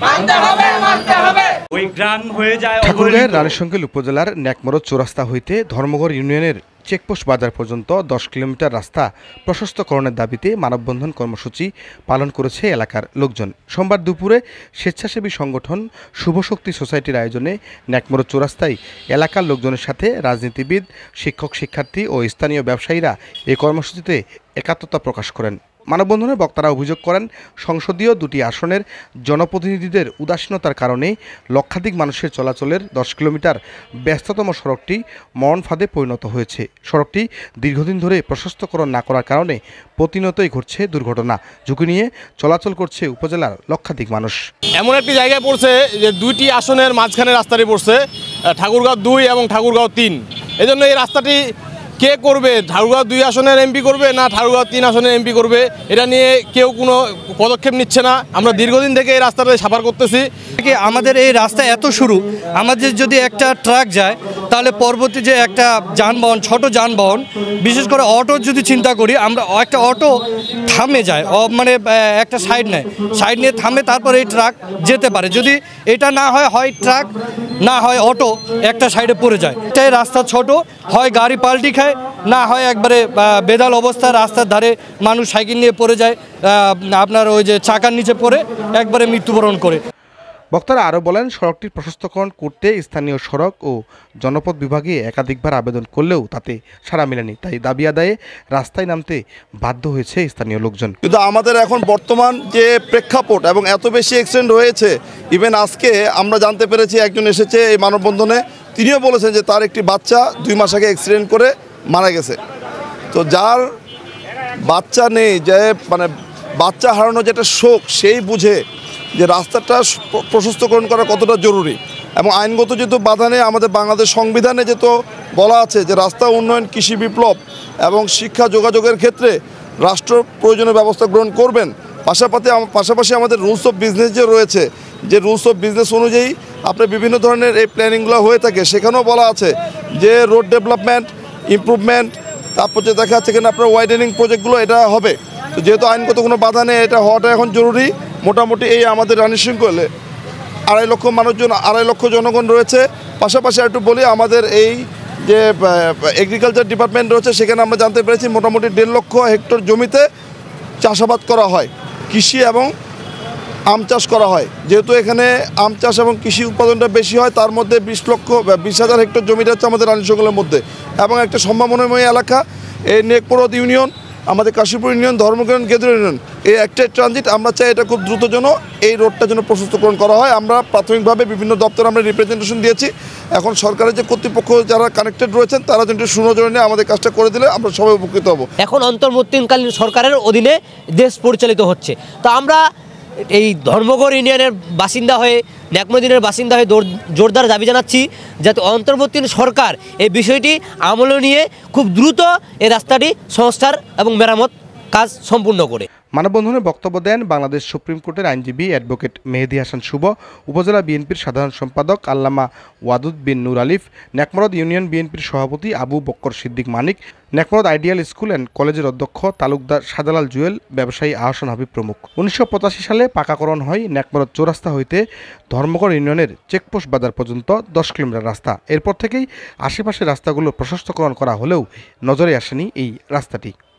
ওই গ্রাম হয়ে যায়। ঠাকুরগাঁয়ের রানীশঙ্কেল উপজেলার নেকমরদ চৌরাস্তা হইতে ধর্মগড় ইউনিয়নের চেকপোস্ট বাজার পর্যন্ত 10 কিলোমিটার রাস্তা প্রশস্তকরণের দাবিতে মানববন্ধন কর্মসূচি পালন করেছে এলাকার লোকজন। সোমবার দুপুরে স্বেচ্ছাসেবী সংগঠন শুভশক্তি সোসাইটির আয়োজনে নেকমরদ চৌরাস্তায় এলাকার লোকজনের সাথে রাজনীতিবিদ, শিক্ষক, শিক্ষার্থী ও স্থানীয় ব্যবসায়ীরা এই কর্মসূচিতে একাত্মতা প্রকাশ করেন। মানববন্ধনে বক্তারা অভিযোগ করেন, সংসদীয় দুটি আসনের জনপ্রতিনিধিদের উদাসীনতার কারণে লক্ষাধিক মানুষের চলাচলের 10 কিলোমিটার ব্যস্ততম সড়কটি মরণ ফাঁদে পরিণত হয়েছে। সড়কটি দীর্ঘদিন ধরে প্রশস্তকরণ না করার কারণে প্রতিনিয়তই ঘটছে দুর্ঘটনা। ঝুঁকি নিয়ে চলাচল করছে উপজেলার লক্ষাধিক মানুষ। এমন একটি জায়গায় পড়ছে যে দুইটি আসনের মাঝখানে রাস্তাটি পড়ছে, ঠাকুরগাঁও 2 এবং ঠাকুরগাঁও 3। এজন্য এই রাস্তাটি কে করবে? ঠাকুরগাঁও 2 আসনের এমপি করবে না ঠাকুরগাঁও 3 আসনের এমপি করবে? এটা নিয়ে কেউ কোনো পদক্ষেপ নিচ্ছে না। আমরা দীর্ঘদিন থেকে এই রাস্তাটা সাফার করতেছি। আমাদের এই রাস্তা এত সরু, আমাদের যদি একটা ট্রাক যায় তাহলে পরবর্তী যে একটা যানবাহন, ছোট যানবাহন, বিশেষ করে অটো যদি চিন্তা করি, আমরা একটা অটো থামে যায়, মানে একটা সাইড নেয়, সাইড নিয়ে থামে, তারপরে এই ট্রাক যেতে পারে। যদি এটা না হয়, হয় ট্রাক না হয় অটো একটা সাইডে পড়ে যায়। এটাই রাস্তা ছোট, হয় গাড়ি পাল্টি খায়, না হয় একবারে বেদাল অবস্থা, রাস্তার ধারে মানুষ সাইকেল নিয়ে পড়ে যায়, আপনার ওই যে চাকার নিচে পড়ে একবারে মৃত্যুবরণ করে। বক্তারা আরও বলেন, সড়কটির প্রশস্তকরণ করতে স্থানীয় সড়ক ও জনপথ বিভাগে একাধিকবার আবেদন করলেও তাতে সাড়া মেলেনি। তাই দাবি আদায়ে রাস্তায় নামতে বাধ্য হয়েছে স্থানীয় লোকজন। কিন্তু আমাদের এখন বর্তমান যে প্রেক্ষাপট এবং এত বেশি অ্যাক্সিডেন্ট হয়েছে, ইভেন আজকে আমরা জানতে পেরেছি একজন এসেছে এই মানববন্ধনে, তিনিও বলেছেন যে তার একটি বাচ্চা 2 মাস আগে অ্যাক্সিডেন্ট করে মারা গেছে। তো যার বাচ্চা নেই, যে মানে বাচ্চা হারানো যেটা শোক, সেই বুঝে যে রাস্তাটা প্রশস্তকরণ করা কতটা জরুরি। এবং আইনগত যেহেতু বাধা নেই, আমাদের বাংলাদেশ সংবিধানে যেহেতু বলা আছে যে রাস্তা উন্নয়ন, কৃষি বিপ্লব এবং শিক্ষা যোগাযোগের ক্ষেত্রে রাষ্ট্র প্রয়োজনীয় ব্যবস্থা গ্রহণ করবেন। পাশাপাশি আমাদের রুলস অফ বিজনেস যে রয়েছে, যে রুলস অফ বিজনেস অনুযায়ী আপনার বিভিন্ন ধরনের এই প্ল্যানিংগুলো হয়ে থাকে, সেখানেও বলা আছে যে রোড ডেভেলপমেন্ট, ইমপ্রুভমেন্ট, তারপর যে দেখা যাচ্ছে কিনা আপনার ওয়াইডেনিং প্রজেক্টগুলো এটা হবে। তো যেহেতু আইনগত কোনো বাধা নেই, এটা হওয়াটা এখন জরুরি। মোটামুটি এই আমাদের রানীশঙ্কলে 2.5 লক্ষ জনগণ রয়েছে। পাশাপাশি একটু বলি, আমাদের এই যে এগ্রিকালচার ডিপার্টমেন্ট রয়েছে, সেখানে আমরা জানতে পেরেছি মোটামুটি 1.5 লক্ষ হেক্টর জমিতে চাষাবাদ করা হয়, কৃষি এবং আম চাষ করা হয়। যেহেতু এখানে আম চাষ এবং কৃষি উৎপাদনটা বেশি হয়, তার মধ্যে 20,000 হেক্টর জমিটা হচ্ছে আমাদের রানীশঙ্কলের মধ্যে, এবং একটা সম্ভাবনাময় এলাকা এই নেকমরদ ইউনিয়ন, আমাদের কাশীপুর ইউনিয়ন, ধর্মগড় গেদুর ইউনিয়ন, এই একটাই ট্রানজিট। আমরা চাই এটা খুব দ্রুত যেন এই রোডটা যেন প্রশস্তকরণ করা হয়। আমরা প্রাথমিকভাবে বিভিন্ন দপ্তরে আমরা রিপ্রেজেন্টেশন দিয়েছি। এখন সরকারের যে কর্তৃপক্ষ যারা কানেক্টেড রয়েছেন, তারা যেন সুনজরে নিয়ে আমাদের কাজটা করে দিলে আমরা সবাই উপকৃত হব। এখন অন্তর্বর্তীকালীন সরকারের অধীনে দেশ পরিচালিত হচ্ছে। তো আমরা এই ধর্মগড় ইউনিয়নের বাসিন্দা হয়ে, নেকমরদ ইউনিয়নের বাসিন্দা হয়ে জোরদার দাবি জানাচ্ছি যাতে অন্তর্বর্তী সরকার এই বিষয়টি আমলে নিয়ে খুব দ্রুত এই রাস্তাটি সংস্কার এবং মেরামত কাজ সম্পূর্ণ করে। মানববন্ধনে বক্তব্য দেন বাংলাদেশ সুপ্রিম কোর্টের আইনজীবী অ্যাডভোকেট মেহেদী হাসান শুভ, উপজেলা বিএনপির সাধারণ সম্পাদক আল্লামা ওয়াদুদ বিন নূর আলিফ, নেকমরদ ইউনিয়ন বিএনপির সভাপতি Abu Bakkar Siddique Manik, Nekmarad ideal school and কলেজের অধ্যক্ষ তালুকদার শাহজালাল জুয়েল, ব্যবসায়ী আহসান হাবিব প্রমুখ। 1985 সালে পাকাকরণ হয় নেকমরদ চৌরাস্তা হইতে ধর্মগড় ইউনিয়নের চেকপোস্ট বাজার পর্যন্ত 10 কিলোমিটার রাস্তা। এরপর থেকেই আশেপাশের রাস্তাগুলো প্রশস্তকরণ করা হলেও নজরে আসেনি এই রাস্তাটি।